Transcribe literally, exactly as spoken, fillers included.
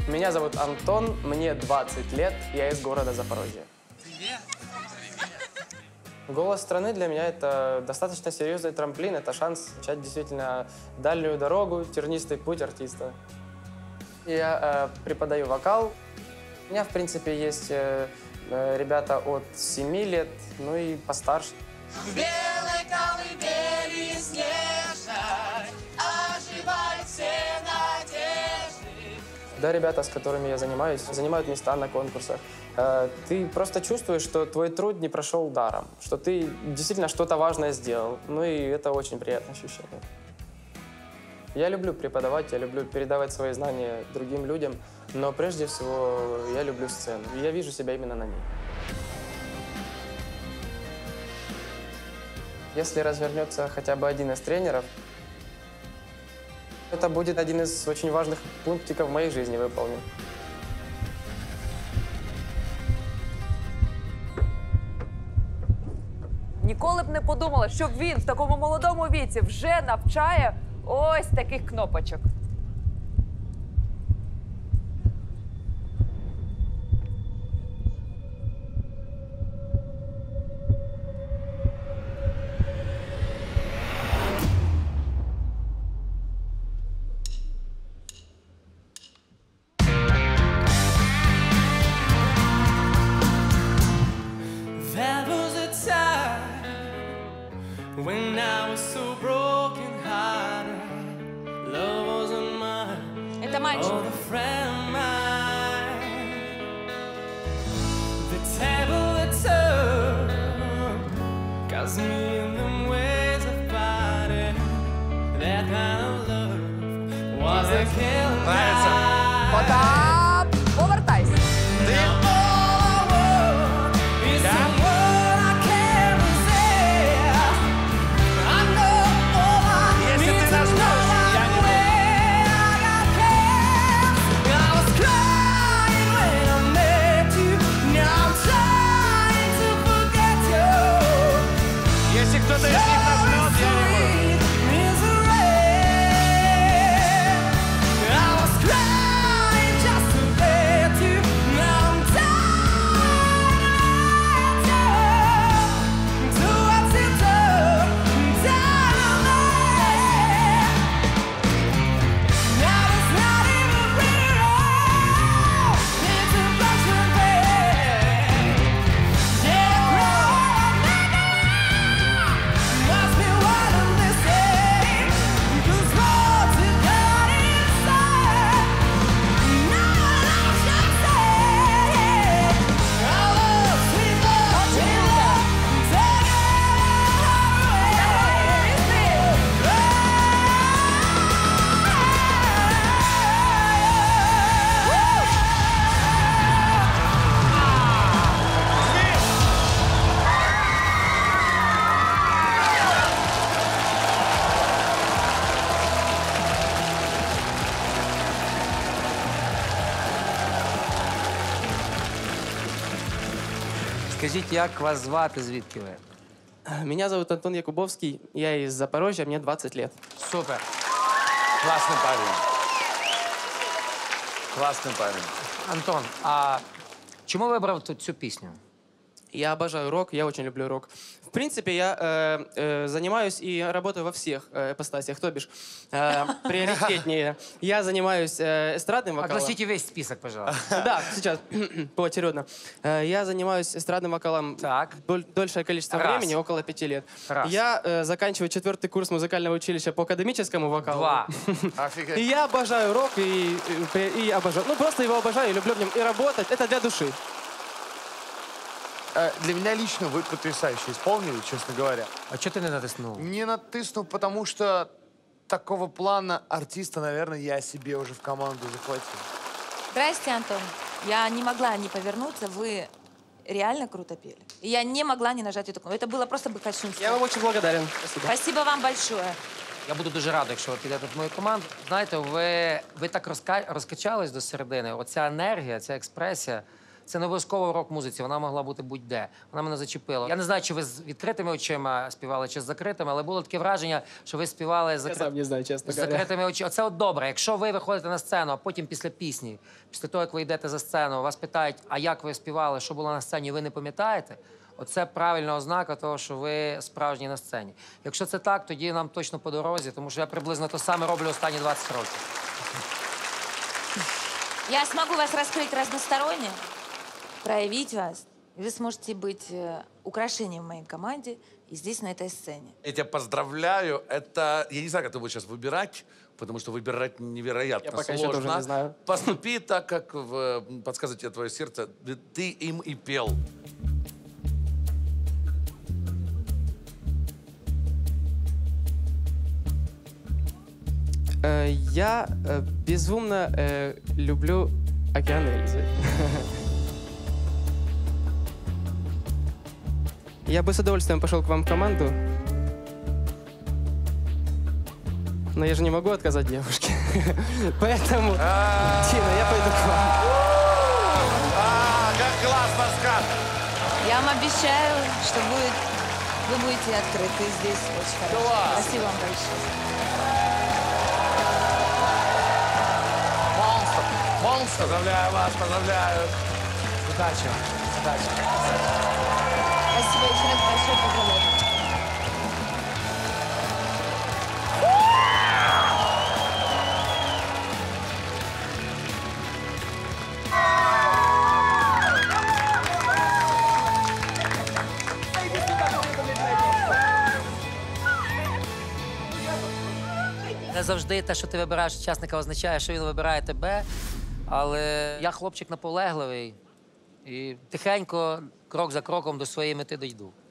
Меня зовут Антон, мне двадцать лет, я из города Запорожье. Привет! «Голос страны» для меня это достаточно серьезный трамплин, это шанс начать действительно дальнюю дорогу, тернистый путь артиста. Я э, преподаю вокал. У меня, в принципе, есть э, э, ребята от семи лет, ну и постарше. В белой колыбели снежной оживают все надежды. Да, ребята, с которыми я занимаюсь, занимают места на конкурсах. Э, Ты просто чувствуешь, что твой труд не прошел даром, что ты действительно что-то важное сделал. Ну и это очень приятное ощущение. Я люблю преподавать, я люблю передавать свои знания другим людям, но прежде всего я люблю сцену. И я вижу себя именно на ней. Если развернется хотя бы один из тренеров, это будет один из очень важных пунктиков в моей жизни выполнен. Ніколи б не подумала, що він в такому молодому віці вже навчає ось таких кнопочок. That was a time when I was so broken hearted. Love wasn't mine. Это мальчик. Oh, the friend of mine. The table that turned got me in them ways of fighting. That kind of love was a killing night. Потап! Повертайся. Если кто-то из них нажмет, я не буду. Скажіть, як вас звати, звідки ви? Меня зовут Антон Якубовский, я из Запорожья, мне двадцать лет. Супер. Классный парень. Классный парень. Антон, а чому вибрав тут цю пісню? Я обожаю рок, я очень люблю рок. В принципе, я э, э, занимаюсь и работаю во всех э, ипостасях, то бишь э, приоритетнее. Я занимаюсь э, эстрадным вокалом. Огласите весь список, пожалуйста. Да, сейчас, поочередно. Э, Я занимаюсь эстрадным вокалом Так. доль- дольшее количество Раз. времени, около пяти лет. Раз. Я э, заканчиваю четвертый курс музыкального училища по академическому вокалу. Два. Офигеть. И я обожаю рок, и, и, и обожаю, ну просто его обожаю, и люблю в нем и работать. Это для души. Э, Для меня лично вы потрясающе исполнили, честно говоря. А чого ти не натиснув? Не натыснув, потому что такого плана артиста, наверное, я себе уже в команду захватил. Здрасте, Антон. Я не могла не повернуться. Вы реально круто пели. И я не могла не нажать эту кнопку. Это было просто бы кощунство. Я вам очень благодарен. Спасибо. Спасибо вам большое. Я буду дуже радий, якщо ви підете в мою команду. Знаєте, ви, ви так розка... розкачались до середини. Оця енергія, ця експресія, Це не обов'язково в рок-музиці, вона могла бути будь-де. Вона мене зачепила. Я не знаю, чи ви з відкритими очима співали, чи з закритими, але було таке враження, що ви співали з Я закри... сам не знаю, честно з говоря. закритими очима. Оце от добре. Якщо ви виходите на сцену, а потім після пісні, після того, як ви йдете за сцену, вас питають, а як ви співали, що було на сцені, ви не пам'ятаєте, оце правильна ознака того, що ви справжні на сцені. Якщо це так, тоді нам точно по дорозі, тому що я приблизно те саме роблю останні двадцять років. Я смогу вас раскрыть разносторонне, проявить вас. И вы сможете быть э, украшением в моей команде и здесь, на этой сцене. Я тебя поздравляю. Это, я не знаю, как ты будешь сейчас выбирать, потому что выбирать невероятно Я пока еще сложно. тоже не знаю. Поступи так, как в, подсказывает тебе твое сердце. Ты им и пел. Э, Я э, безумно э, люблю «Океан Эльзы». Я бы с удовольствием пошел к вам в команду, но я же не могу отказать девушке. Поэтому, Тина, я пойду к вам. А, как классно сказано. Я вам обещаю, что будет, вы будете открыты здесь очень хорошо. Класс. Спасибо вам большое. Монстр. Монстр. Поздравляю вас, поздравляю. Удачі. Удачі. Спасибо еще раз большое, поздравляю. Не завжди те, що ти вибираєш учасника, означає, що він вибирає тебе. Але я хлопчик наполегливий і тихенько, крок за кроком до своєї мети дійду.